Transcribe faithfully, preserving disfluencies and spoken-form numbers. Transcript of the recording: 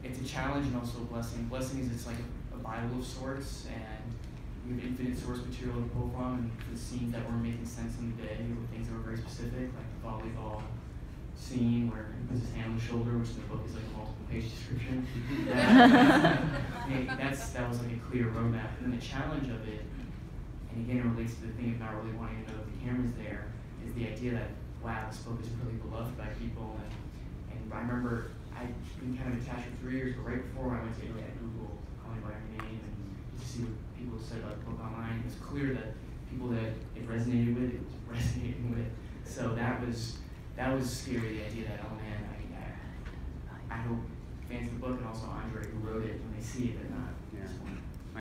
it's a challenge and also a blessing. Blessing is it's like a, a Bible of sorts, and we have infinite source material to pull from, and the scenes that weren't making sense in the day were things that were very specific, like the volleyball scene where he puts his hand on the shoulder, which in the book is like a multiple page description. that, that's, that was like a clear roadmap. And then the challenge of it, and again it relates to the thing of not really wanting to know if the camera's there, is the idea that, wow, this book is really beloved by people. And, and I remember I'd been kind of attached for three years, but right before I went to Italy, I Googled Call Me By Your Name and to see what people said about the book online. It was clear that people that it resonated with, it was resonating with. So that was that was scary, the idea that, oh man, I, I, I hope fans of the book and also Andre who wrote it, when they see it, they're not Yeah. disappointed.